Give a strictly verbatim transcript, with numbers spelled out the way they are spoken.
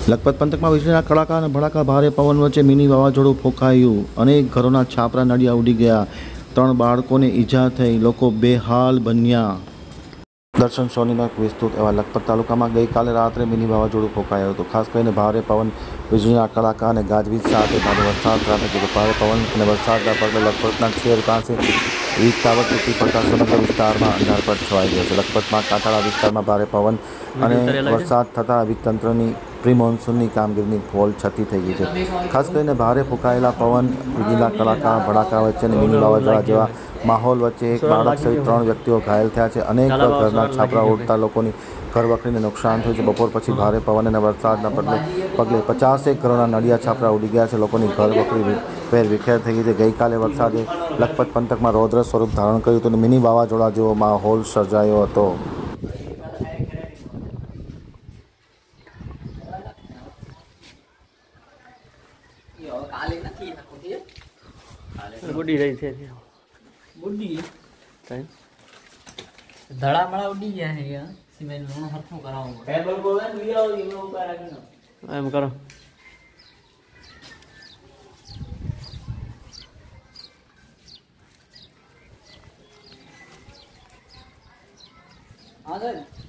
લખપત પંથકમાં વીજળીના કડાકા અને ભડાકા ભારે પવન વચ્ચે મિની વાવાઝોડું ફૂંકાયું. અનેક ઘરોના છાપરા નળિયા ઉડી ગયા. ત્રણ બાળકોને ઈજા થઈ. લોકો બેહાલ બન્યા. દર્શન સોનીના વિસ્તૃત એવા લખપત તાલુકામાં ગઈકાલે રાત્રે મિની વાવાઝોડું ફૂંકાયું હતું. ખાસ કરીને ભારે પવન, વીજળીના કડાકા અને ગાજવીજ સાથે ભારે વરસાદ સાથે હતું. ભારે પવન અને વરસાદના પગલે લખપતના છેર પાસે વીજ ટાવર તૂટી પડતા સમગ્ર વિસ્તારમાં અંધારપટ છવાઈ ગયો છે. લખપતમાં કાંઠાળા વિસ્તારમાં ભારે પવન અને વરસાદ થતાં વીજતંત્રની પ્રી મોન્સૂનની કામગીરીની પોલ છતી થઈ ગઈ છે. ખાસ કરીને ભારે ફૂંકાયેલા પવન, વીજળીના કડાકા ભડાકા વચ્ચે અને મિની વાવાઝોડા જેવા માહોલ વચ્ચે એક બાળક સહિત ત્રણ વ્યક્તિઓ ઘાયલ થયા છે. અનેક ઘરના છાપરા ઉડતા લોકોની ઘરવખરીને નુકસાન થયું છે. બપોર પછી ભારે પવન અને વરસાદના પગલે પગલે પચાસેક ઘરોના નળિયા છાપરા ઉડી ગયા છે. લોકોની ઘરવખરી વેર વિખેર થઈ ગઈ છે. ગઈકાલે વરસાદે લખપત પંથકમાં રૌદ્ર સ્વરૂપ ધારણ કર્યું હતું અને મિની વાવાઝોડા જેવો માહોલ સર્જાયો હતો. બુડી રહી છે બુડી ટાઈમ ધડા મળા ઉડી ગયા છે યાર સિમેન્ટ નું હરખું કરાવવું ટેબલ બોલે ને લીઆવો એનો ઉપર રાખીનો એમ કરો. હા સર